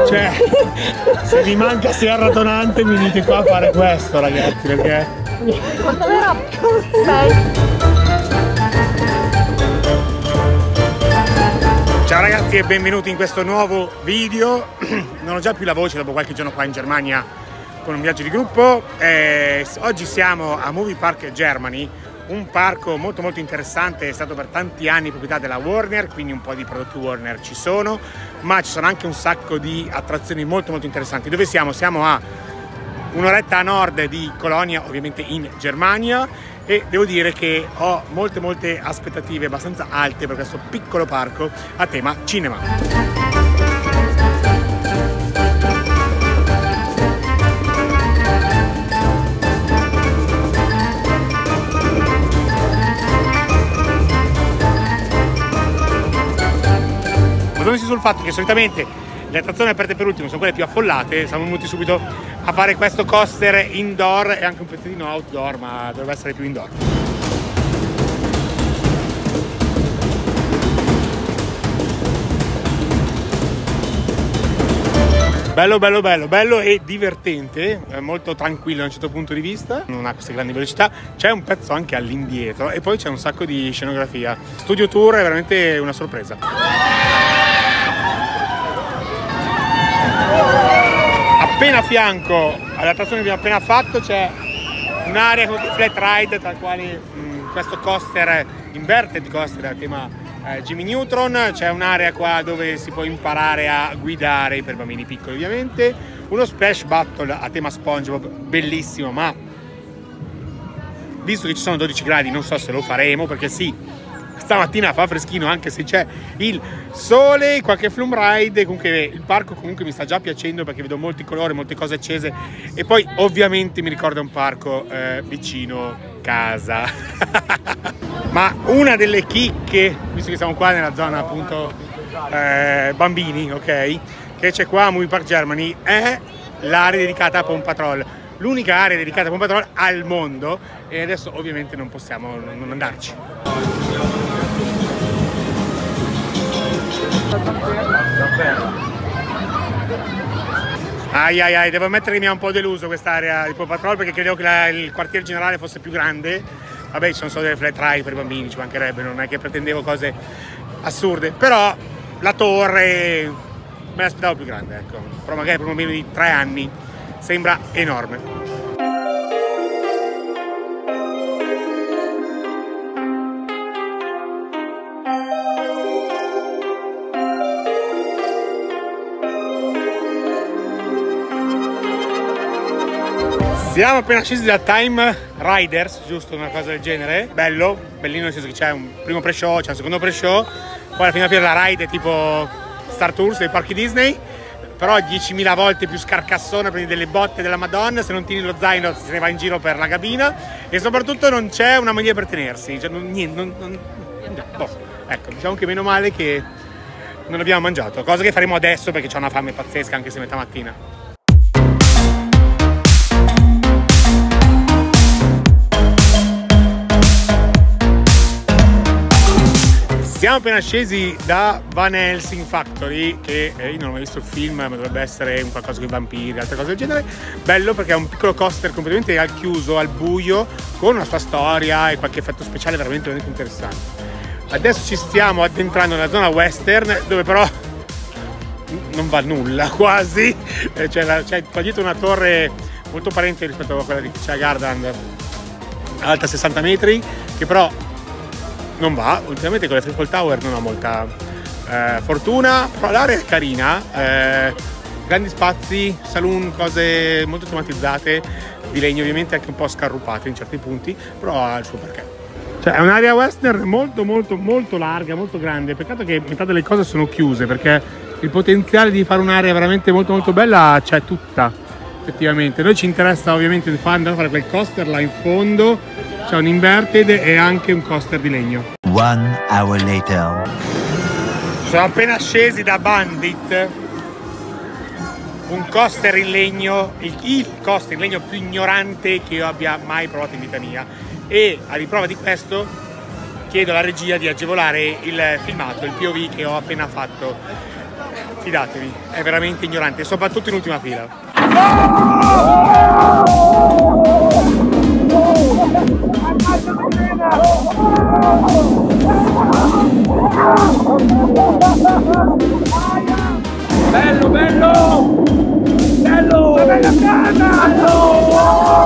Cioè, se vi manca Sierra Tonante venite qua a fare questo, ragazzi, perché... Quando verrà? Ciao ragazzi e benvenuti in questo nuovo video. Non ho già più la voce dopo qualche giorno qua in Germania con un viaggio di gruppo. Oggi siamo a Movie Park Germany, un parco molto interessante, è stato per tanti anni proprietà della Warner, quindi un po' di prodotti Warner ci sono, ma ci sono anche un sacco di attrazioni molto interessanti. Dove siamo? Siamo a un'oretta a nord di Colonia, ovviamente in Germania, e devo dire che ho molte aspettative abbastanza alte per questo piccolo parco a tema cinema. Basandosi sul fatto che solitamente le attrazioni aperte per ultimo sono quelle più affollate, siamo venuti subito a fare questo coaster indoor e anche un pezzettino outdoor, ma dovrebbe essere più indoor. Bello e divertente, molto tranquillo da un certo punto di vista, non ha queste grandi velocità, c'è un pezzo anche all'indietro e poi c'è un sacco di scenografia. Studio Tour è veramente una sorpresa. Appena a fianco all'attrazione che abbiamo appena fatto c'è un'area con flat ride, tra le quali questo coaster, inverted coaster a tema Jimmy Neutron. C'è un'area qua dove si può imparare a guidare per bambini piccoli ovviamente, uno splash battle a tema SpongeBob bellissimo, ma visto che ci sono 12 gradi non so se lo faremo, perché sì, stamattina fa freschino anche se c'è il sole, qualche flume ride, comunque il parco comunque mi sta già piacendo perché vedo molti colori, molte cose accese e poi ovviamente mi ricorda un parco vicino casa. Ma una delle chicche, visto che siamo qua nella zona appunto bambini, ok, che c'è qua a Movie Park Germany, è l'area dedicata a Paw Patrol, l'unica area dedicata a Paw Patrol al mondo, e adesso ovviamente non possiamo non andarci. Ai, devo ammettere che mi ha un po' deluso quest'area di Paw Patrol, perché credevo che il quartier generale fosse più grande. Vabbè, ci sono solo delle flat ride per i bambini, ci mancherebbe, non è che pretendevo cose assurde, però la torre me l'aspettavo più grande, ecco, però magari per un bambino di 3 anni sembra enorme. Siamo appena scesi da Time Riders, giusto, una cosa del genere. Bello, bellino nel senso che c'è un primo pre-show, c'è un secondo pre-show, poi alla fine la ride è tipo Star Tours dei parchi Disney, però 10.000 volte più scarcassona, prendi delle botte della Madonna, se non tieni lo zaino se ne va in giro per la cabina e soprattutto non c'è una maniera per tenersi, cioè ecco, diciamo che meno male che non abbiamo mangiato, cosa che faremo adesso perché c'ho una fame pazzesca anche se è metà mattina. Siamo appena scesi da Van Helsing Factory, che io non ho mai visto il film, ma dovrebbe essere un qualcosa con i vampiri, altre cose del genere. Bello perché è un piccolo coaster completamente al chiuso, al buio, con una sua storia e qualche effetto speciale veramente interessante. Adesso ci stiamo addentrando nella zona western, dove però non va nulla quasi. C'è qua dietro una torre molto parente rispetto a quella di Gardaland, alta 60 metri, che però non va, ultimamente con le Freefall Tower non ho molta fortuna, però l'area è carina, grandi spazi, saloon, cose molto automatizzate, di legno ovviamente anche un po' scarrupate in certi punti, però ha il suo perché. Cioè è un'area western molto larga, molto grande, peccato che metà delle cose sono chiuse perché il potenziale di fare un'area veramente molto bella c'è tutta, effettivamente. Noi ci interessa ovviamente andare a fare quel coaster là in fondo, c'è un inverted e anche un coaster di legno. 1 hour later. Sono appena scesi da Bandit, un coaster in legno, il coaster in legno più ignorante che io abbia mai provato in vita mia, e a riprova di questo chiedo alla regia di agevolare il filmato, il POV che ho appena fatto. fidatevi, è veramente ignorante, soprattutto in ultima fila. Bello, bello! Bello! La bella casa!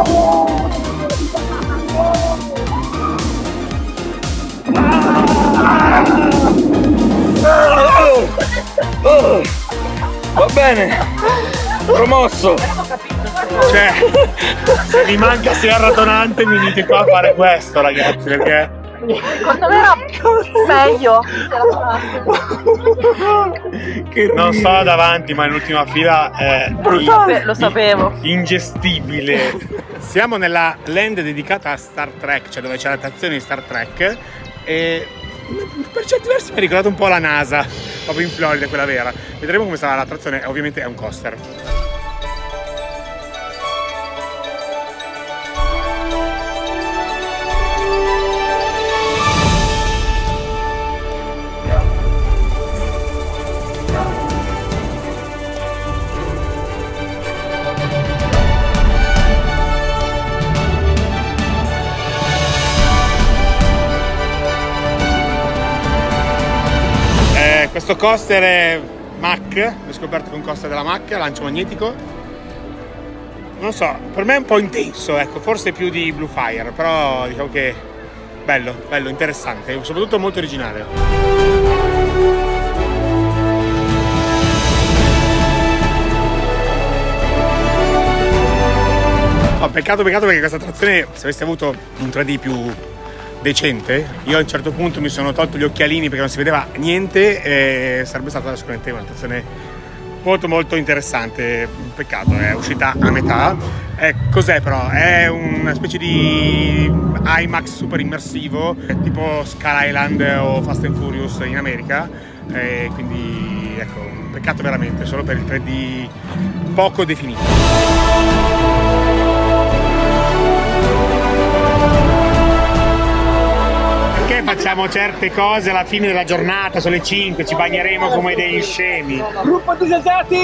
Va bene, promosso. Cioè, se mi manca Sierra Tonante venite qua a fare questo, ragazzi, perché Secondo me era meglio. che non sto davanti, ma in fila è Lo sapevo. ingestibile. Siamo nella land dedicata a Star Trek, cioè dove c'è l'attrazione di Star Trek, e per certi versi mi ha ricordato un po' la NASA, proprio in Florida, quella vera. Vedremo come sarà l'attrazione, ovviamente è un coaster. Questo coaster è Mack, l'ho scoperto che è un coaster della Mack, lancio magnetico. Non so, per me è un po' intenso, ecco, forse più di Blue Fire, però diciamo che bello, bello, interessante, e soprattutto molto originale. Oh, peccato perché questa attrazione, se aveste avuto un 3D più decente, io a un certo punto mi sono tolto gli occhialini perché non si vedeva niente e sarebbe stata sicuramente un'attrazione molto molto interessante. Peccato, è uscita a metà. Cos'è però? È una specie di IMAX super immersivo, tipo Skull Island o Fast and Furious in America, quindi ecco, un peccato veramente, solo per il 3D poco definito. Facciamo certe cose alla fine della giornata, sono le 5, ci bagneremo come degli scemi. Gruppo entusiasmati!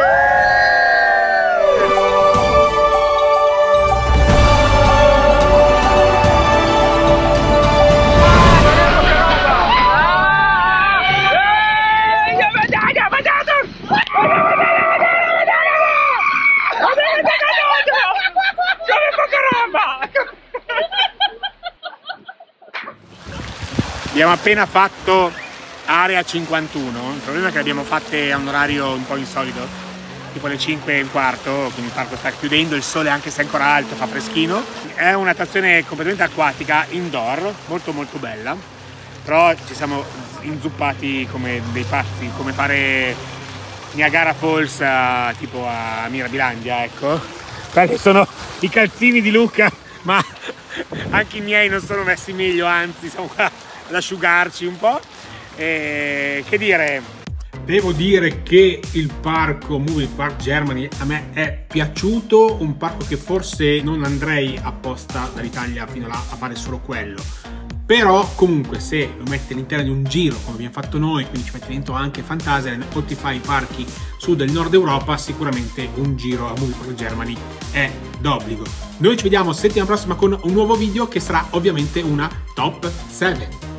Abbiamo appena fatto area 51, il problema è che le abbiamo fatte a un orario un po' insolito, tipo le 5:15, quindi il parco sta chiudendo, il sole anche se è ancora alto, fa freschino. È un'attrazione completamente acquatica, indoor, molto molto bella, però ci siamo inzuppati come dei pazzi, come fare Niagara Falls tipo a Mirabilandia, ecco. Quelli sono i calzini di Luca, ma anche i miei non sono messi meglio, anzi siamo qua ad asciugarci un po'. Che dire, devo dire che il parco Movie Park Germany a me è piaciuto, un parco che forse non andrei apposta dall'Italia fino là a fare solo quello, però comunque se lo metti all'interno di un giro come abbiamo fatto noi, quindi ci metti dentro anche Fantasyland o ti fai i parchi su del nord Europa, sicuramente un giro a Movie Park Germany è d'obbligo. Noi ci vediamo settimana prossima con un nuovo video che sarà ovviamente una top 7.